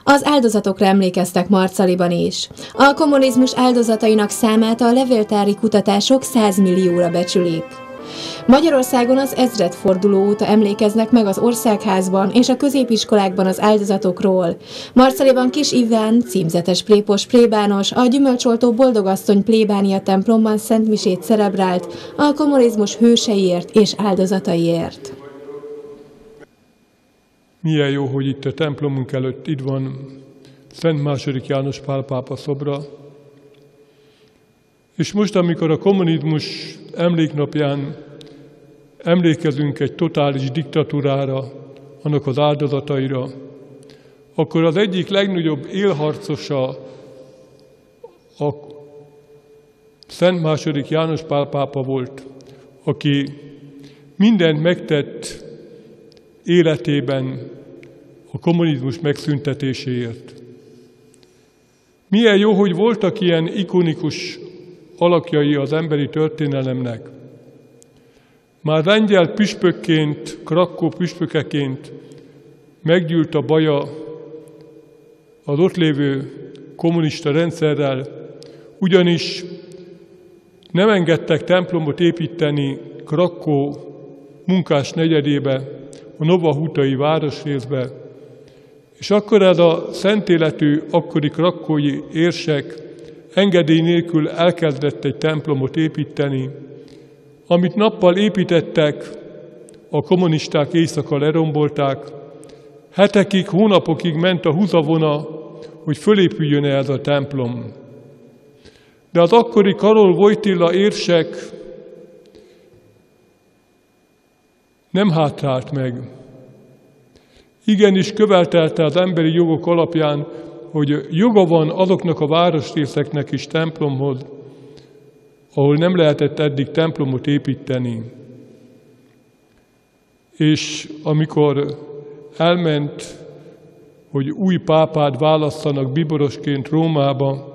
Az áldozatokra emlékeztek Marcaliban is. A kommunizmus áldozatainak számát a levéltári kutatások 100 millióra becsülik. Magyarországon az ezredforduló óta emlékeznek meg az országházban és a középiskolákban az áldozatokról. Marcaliban Kis Iván, címzetes prépos plébános, a Gyümölcsoltó Boldogasszony plébánia templomban szentmisét celebrált a kommunizmus hőseiért és áldozataiért. Milyen jó, hogy itt a templomunk előtt itt van Szent II. János Pál pápa szobra. És most, amikor a kommunizmus emléknapján emlékezünk egy totális diktatúrára, annak az áldozataira, akkor az egyik legnagyobb élharcosa a Szent II. János Pál pápa volt, aki mindent megtett életében a kommunizmus megszüntetéséért. Milyen jó, hogy voltak ilyen ikonikus alakjai az emberi történelemnek. Már lengyel püspökként, Krakkó püspökeként meggyűlt a baja az ott lévő kommunista rendszerrel, ugyanis nem engedtek templomot építeni Krakkó munkás negyedébe, a Nova Hutai városrészbe, és akkor ez a szentéletű akkori krakkói érsek engedély nélkül elkezdett egy templomot építeni, amit nappal építettek, a kommunisták éjszaka lerombolták, hetekig, hónapokig ment a húzavona, hogy fölépüljön ez a templom. De az akkori Karol Wojtyla érsek nem hátrált meg. Igenis követelte az emberi jogok alapján, hogy joga van azoknak a városrészeknek is templomhoz, ahol nem lehetett eddig templomot építeni. És amikor elment, hogy új pápát válasszanak bíborosként Rómába,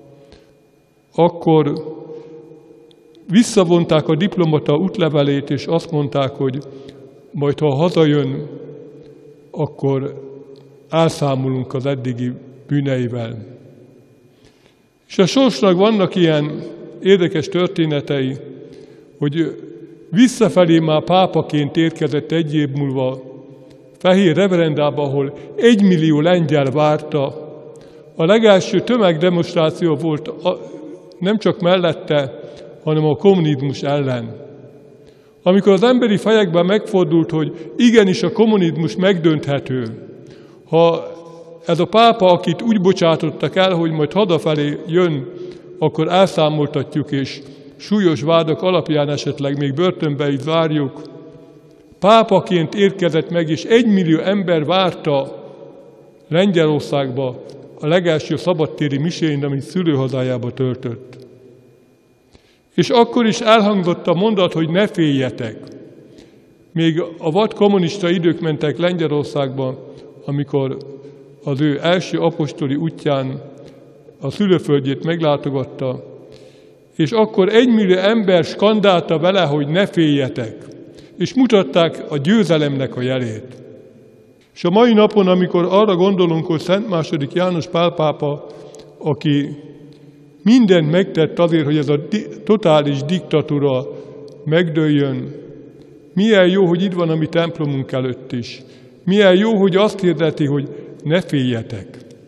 akkor visszavonták a diplomata útlevelét, és azt mondták, hogy majd ha hazajön, akkor elszámolunk az eddigi bűneivel. És a sorsnak vannak ilyen érdekes történetei, hogy visszafelé már pápaként érkezett egy év múlva Fehér Reverendába, ahol 1 millió lengyel várta. A legelső tömegdemonstráció volt nem csak mellette, hanem a kommunizmus ellen. Amikor az emberi fejekben megfordult, hogy igenis a kommunizmus megdönthető, ha ez a pápa, akit úgy bocsátottak el, hogy majd hazafelé jön, akkor elszámoltatjuk, és súlyos vádak alapján esetleg még börtönbe is zárjuk. Pápaként érkezett meg, és 1 millió ember várta Lengyelországba a legelső szabadtéri misén, amit szülőhazájába töltött. És akkor is elhangzott a mondat, hogy ne féljetek. Még a vad kommunista idők mentek Lengyelországba, amikor az ő első apostoli útján a szülőföldjét meglátogatta, és akkor 1 millió ember skandálta vele, hogy ne féljetek, és mutatták a győzelemnek a jelét. És a mai napon, amikor arra gondolunk, hogy Szent II. János Pál pápa, aki mindent megtett azért, hogy ez a totális diktatúra megdőljön, milyen jó, hogy itt van a mi templomunk előtt is. Milyen jó, hogy azt hirdeti, hogy ne féljetek.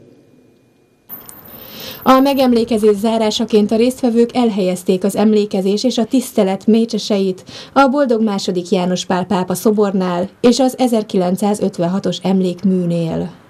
A megemlékezés zárásaként a résztvevők elhelyezték az emlékezés és a tisztelet mécseseit a Boldog II. János Pál pápa szobornál és az 1956-os emlékműnél.